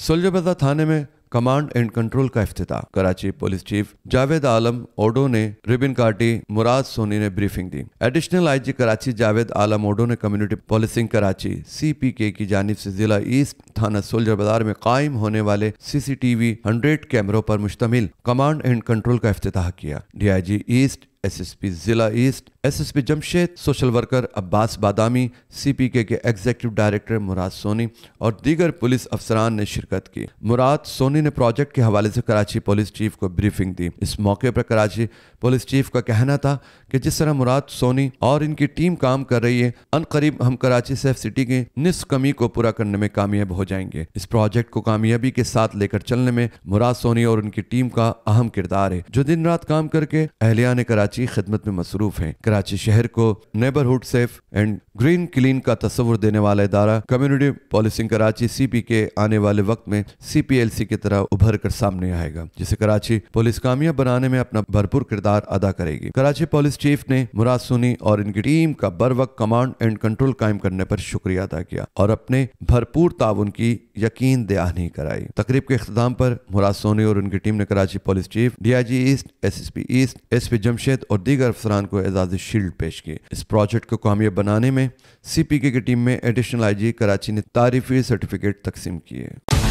सुलझाबाजार थाने में command and control का इफ्तिताह। कराची पुलिस चीफ जावेद आलम ओडो ने रिबन काटी, मुराद सोनी ने ब्रीफिंग दी। एडिशनल आईजी कराची जावेद आलम ओडो ने कम्युनिटी पुलिसिंग कराची CPK की जानिब से जिला ईस्ट थाना सुलझाबाजार में कायम होने वाले CCTV 100 कैमरों पर मुश्तमिल कमांड एंड कंट्रोल का इफ्तिताह किया। DIG ईस्ट, SSP जिला east, SSP Jamshed, social worker Abbas Badami, CPK के एग्जीक्यूटिव डायरेक्टर मुराद सोनी और दीगर पुलिस अफसरान ने शिरकत की। मुराद सोनी ने प्रोजेक्ट के हवाले से कराची पुलिस चीफ को ब्रीफिंग दी। इस मौके पर कराची पुलिस चीफ का कहना था कि जिस तरह मुराद सोनी और इनकी टीम काम कर रही है, अनकरीब हम कराची सेफ सिटी की निस्फ कमी को पूरा करने में कामयाब हो जाएंगे। इस प्रोजेक्ट को कामयाबी के साथ लेकर चलने में मुराद सोनी और उनकी टीम का अहम किरदार है, जो दिन रात काम करके अहलियान कराची खिदमत में मसरूफ हैं। कराची शहर को neighbourhood safe and green clean का तस्वुर देने वाला इदारा कम्युनिटी पुलिसिंग कराची CPK आने वाले वक्त में CPLC की तरह उभर कर सामने आएगा, जिसे कराची पुलिस कामयाब बनाने में अपना भरपूर किरदार अदा करेगी। कराची पुलिस चीफ ने मुराद सोनी और इनकी टीम का बर वक्त कमांड एंड कंट्रोल कायम करने पर शुक्रिया अदा किया और अपने भरपूर ताउन की यकीन दहानी कराई। तकरीब के इख्तिताम पर मुराद सोनी और उनकी टीम ने Karachi police chief, DIG east, SSP east, SP Jamshed और दीगर अफसरान को एजाज़ी शील्ड पेश की। इस प्रोजेक्ट को कामयाब बनाने में CPK की टीम में एडिशनल IG कराची ने तारीफी सर्टिफिकेट तकसीम किए।